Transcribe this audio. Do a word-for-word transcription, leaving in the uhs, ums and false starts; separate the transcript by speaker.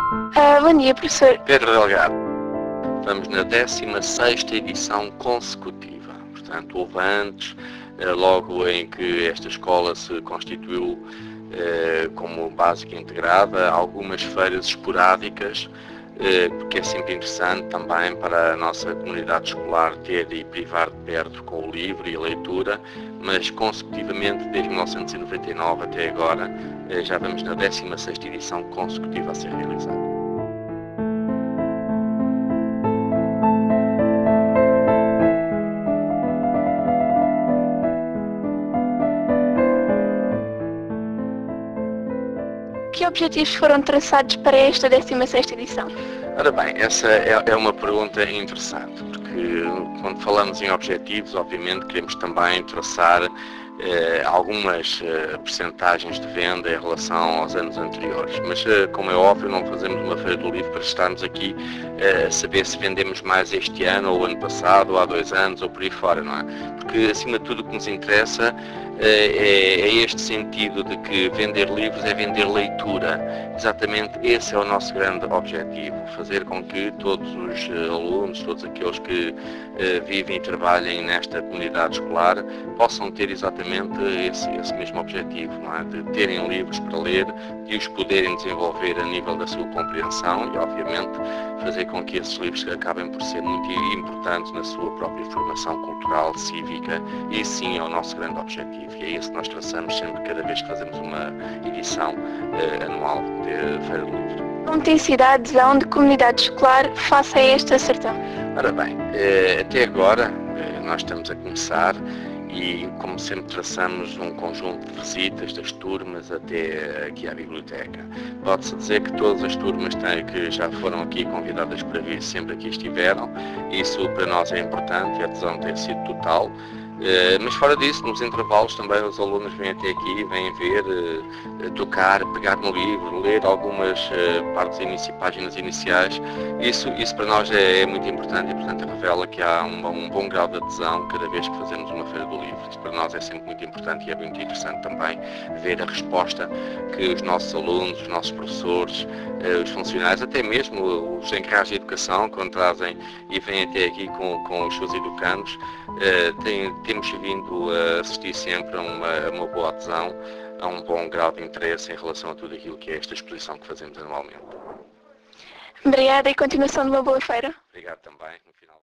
Speaker 1: Ah, bom dia, professor.
Speaker 2: Pedro Delgado, estamos na décima sexta edição consecutiva. Portanto, houve antes, logo em que esta escola se constituiu eh, como básica integrada, algumas feiras esporádicas, eh, porque é sempre interessante também para a nossa comunidade escolar ter e privar de perto com o livro e a leitura, mas consecutivamente, desde mil novecentos e noventa e nove até agora, eh, já vamos na décima sexta edição consecutiva a ser realizada.
Speaker 1: Que objetivos foram traçados para esta décima sexta edição?
Speaker 2: Ora bem, essa é, é uma pergunta interessante, porque quando falamos em objetivos, obviamente queremos também traçar eh, algumas eh, percentagens de venda em relação aos anos anteriores. Mas, eh, como é óbvio, não fazemos uma feira do livro para estarmos aqui eh, a saber se vendemos mais este ano, ou ano passado, ou há dois anos, ou por aí fora, não é? Porque, acima de tudo, o que nos interessa é, é este sentido de que vender livros é vender leitura. Exatamente esse é o nosso grande objetivo, fazer com que todos os alunos, todos aqueles que uh, vivem e trabalhem nesta comunidade escolar, possam ter exatamente esse, esse mesmo objetivo, não é? De terem livros para ler, de os poderem desenvolver a nível da sua compreensão e, obviamente, fazer com que esses livros acabem por ser muito importantes na sua própria formação cultural, cívica, e sim é o nosso grande objetivo. E é isso que nós traçamos sempre, cada vez que fazemos uma edição uh, anual de Feira do Livro.
Speaker 1: Não tem cidades onde a comunidade escolar faça esta certame?
Speaker 2: Ora bem, uh, até agora uh, nós estamos a começar e, como sempre, traçamos um conjunto de visitas das turmas até aqui à biblioteca. Pode-se dizer que todas as turmas têm, que já foram aqui convidadas para vir, sempre aqui estiveram. Isso para nós é importante, a adesão tem sido total. Uh, mas fora disso, nos intervalos também os alunos vêm até aqui, vêm ver, uh, tocar, pegar no livro, ler algumas uh, partes inici páginas iniciais. Isso, isso para nós é, é muito importante e, portanto, revela que há um, um bom grau de adesão cada vez que fazemos uma feira do livro. Isso para nós é sempre muito importante e é muito interessante também ver a resposta que os nossos alunos, os nossos professores, uh, os funcionários, até mesmo os encarregados de educação, quando trazem e vêm até aqui com, com os seus educandos, uh, têm temos vindo a assistir sempre a uma, a uma boa adesão, a um bom grau de interesse em relação a tudo aquilo que é esta exposição que fazemos anualmente.
Speaker 1: Obrigada e continuação de uma boa feira.
Speaker 2: Obrigado também.